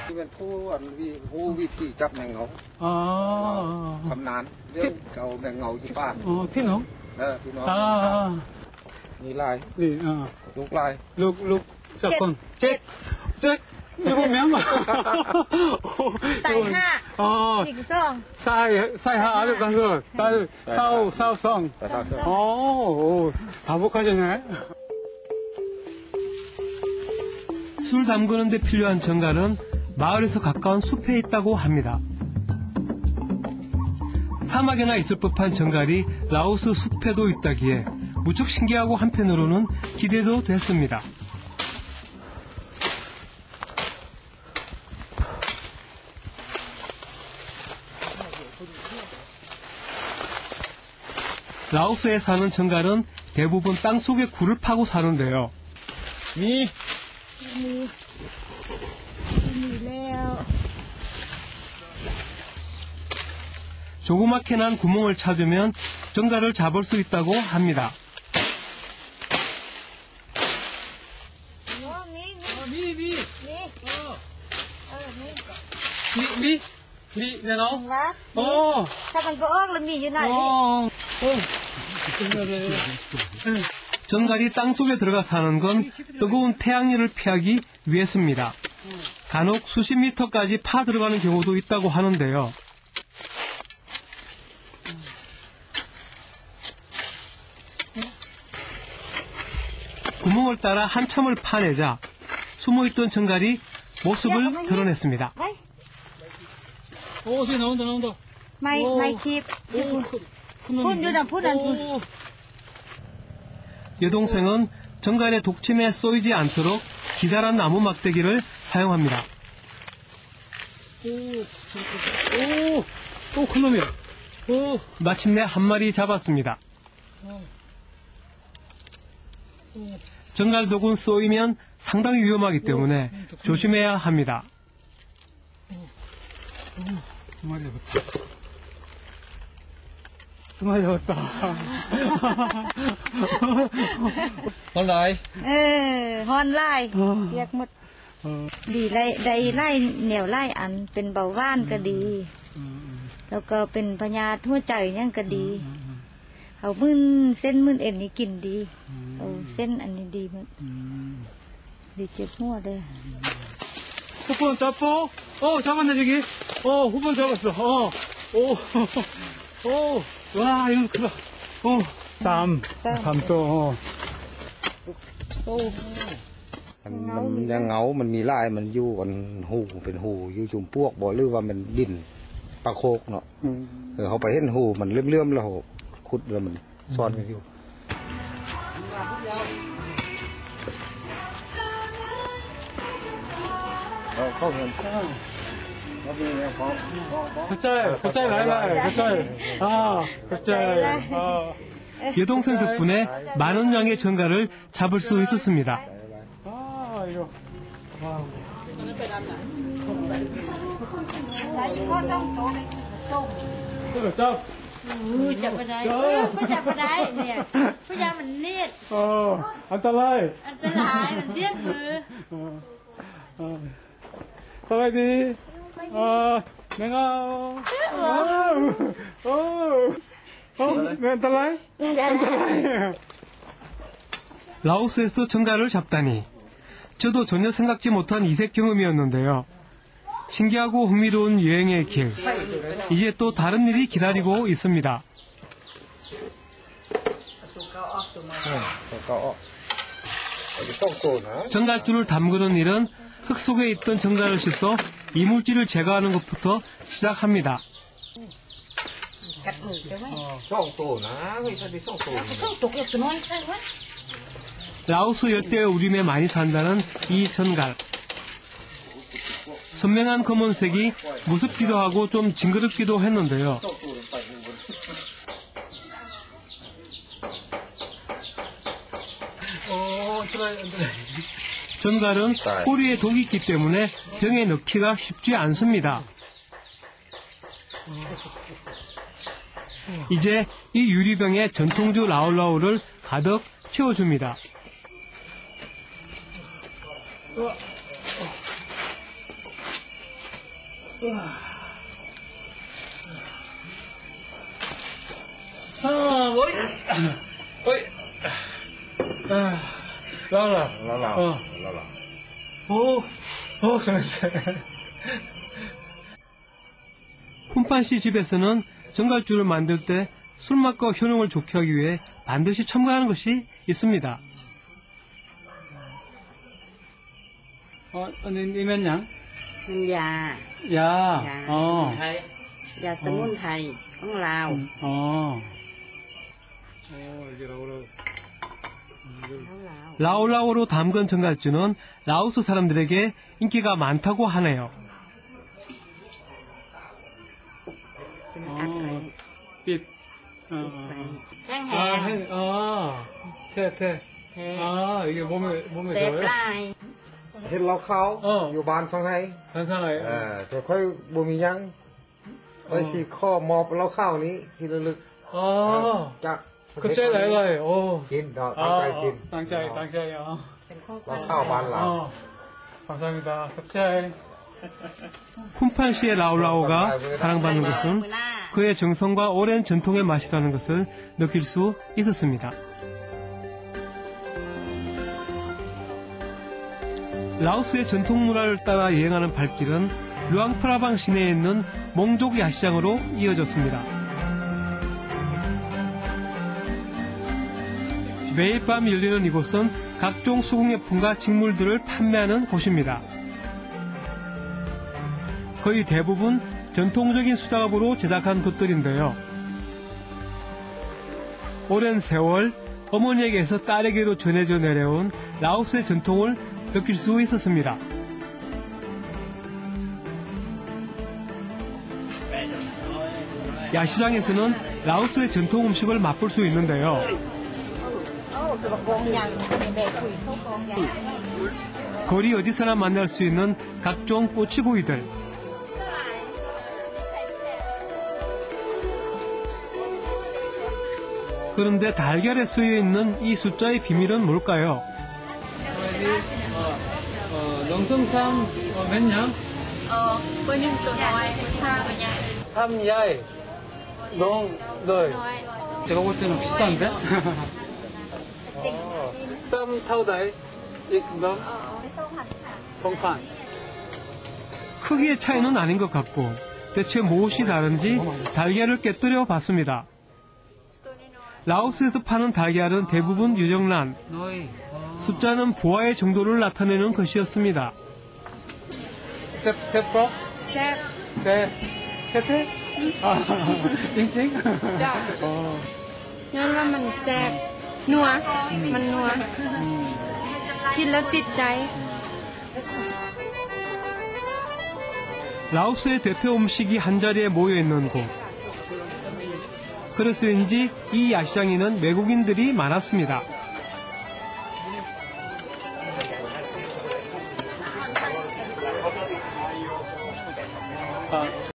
เป็นผู้วิธีจับแมงเงาชำนาญเรื่องเอาแมงเงาที่บ้านพี่น้องพี่น้องนี่ลายลูกลายลูกสักคนเจ็ด7명 ใส่5หนึ่งซองใส่5아들 5딸 사오 다복하셨네. 술 담그는 데 필요한 정갈은 마을에서 가까운 숲에 있다고 합니다. 사막에나 있을 법한 정갈이 라오스 숲에도 있다기에 무척 신기하고 한편으로는 기대도 됐습니다. 라오스에 사는 정갈은 대부분 땅속에 굴을 파고 사는데요. 조그맣게 난 구멍을 찾으면 정갈을 잡을 수 있다고 합니다. 미 내가 잠깐 거 미 유나이 정갈이 땅속에 들어가 사는 건 뜨거운 태양열을 피하기 위해서입니다. 간혹 수십 미터까지 파 들어가는 경우도 있다고 하는데요. 구멍을 따라 한참을 파내자 숨어있던 정갈이 모습을 드러냈습니다. 저기 나온다. 마이 킵. 푼. 여동생은 정갈의 독침에 쏘이지 않도록 기다란 나무 막대기를 사용합니다. 큰 놈이야. 마침내 한 마리 잡았습니다. 정갈 독은 쏘이면 상당히 위험하기 때문에 조심해야 합니다. 두 마리 잡았다. 혼라이. 혼라이. เรียกหมดดีไล่เหนียวไล่อันเป็นเบาหวานก็ดีแล้วก็เป็นพยาธิหัวใจยังก็ดีเอาเส้นมึนเอ็นนี่กินดีเส้นอันนี้ดีมั้ยดีเจ็บหัวเลย 후분 잡고 잡았네 저기 후분 잡았어 와 이거 크다 쌈또 มันยังเงามันมีลายมันอยู่กันหูเป็นหูอยู่จุ่มพวกบ่หรือว่ามันดินปลาโคกเนาะเขาไปเห็นหูมันเลื่อมๆแล้วขุดแล้วมันซ่อนกันอยู่เข้าเห็น 갑자기 여동생 덕분에 많은 양의 정갈을 잡을 수 있었습니다. 이거 짭 จับไปได้จับไปได้เนี่ยผู้ยามันเลียด 안달라이 มันเลียดมือ 사와이디 내가 안달라이 라오스에서 정갈을 잡다니 저도 전혀 생각지 못한 이색 경험이었는데요. 신기하고 흥미로운 여행의 길. 이제 또 다른 일이 기다리고 있습니다. 정갈줄을 담그는 일은 흙 속에 있던 정갈을 씻어 이물질을 제거하는 것부터 시작합니다. 라오스 열대 우림에 많이 산다는 이 정갈. 선명한 검은색이 무섭기도 하고 좀 징그럽기도 했는데요. 정갈은 꼬리에 독이 있기 때문에 병에 넣기가 쉽지 않습니다. 이제 이 유리병에 전통주 라울라우를 가득 채워줍니다. 어이. 어이. 라라. 라라. 잘했어. 훈판 씨 집에서는 정갈주를 만들 때 술맛과 효능을 좋게 하기 위해 반드시 첨가하는 것이 있습니다. อันนี้แม่นหยังมันยายา อ๋อยาสมุนไพรของลาวอ๋อ 라올라오로 담근 정갈주는 라오스 사람들에게 인기가 많다고 하네요. ปิดแห้งแหเท่เท่แท้ 이게 몸에 เซฟ 좋아요? ลายเห็นเราเข้า อยู่บ้านฟังไห้ 괜찮아요. แต่ค่อยบ่มีหยังไว้สิข้อมอบเราเข้านี้ทีละลึก จะ 갑자기 나이가요. 오. กินเนาะตั้งใจกิน 땅짜이. เราเข้าบ้านเรา 감사합니다. 갑자기. 훈판 씨의 라올라오가 사랑받는 것은 그의 정성과 오랜 전통의 맛이라는 것을 느낄 수 있었습니다. 라오스의 전통 문화를 따라 여행하는 발길은 루앙프라방 시내에 있는 몽족 야시장으로 이어졌습니다. 매일 밤 열리는 이곳은 각종 수공예품과 직물들을 판매하는 곳입니다. 거의 대부분 전통적인 수작업으로 제작한 것들인데요. 오랜 세월 어머니에게서 딸에게로 전해져 내려온 라오스의 전통을 느낄 수 있었습니다. 야시장에서는 라오스의 전통 음식을 맛볼 수 있는데요. 거리 어디서나 만날 수 있는 각종 꼬치구이들. 그런데 달걀에 쓰여 있는 이 숫자의 비밀은 뭘까요? 농성삼 몇 냥? Bên tôi nói sao nha. 3야이. 널. 제가 볼 때는 비슷한데? 쌈 타오다이. 너? 송판. 크기의 차이는 아닌 것 같고 대체 무엇이 다른지 달걀을 깨뜨려 봤습니다. 라오스에서 파는 달걀은 대부분 유정란, 너희. 숫자는 부하의 정도를 나타내는 것이었습니다. 셉프로? Sếp. 네. 테테? 찡찡? Dạ. Nhưng mà mình sẹp. Nua. Mình nua.กินแล้วติดใจ. 라오스의 대표 음식이 한자리에 모여있는 곳. 그래서인지 이 야시장에는 외국인들이 많았습니다.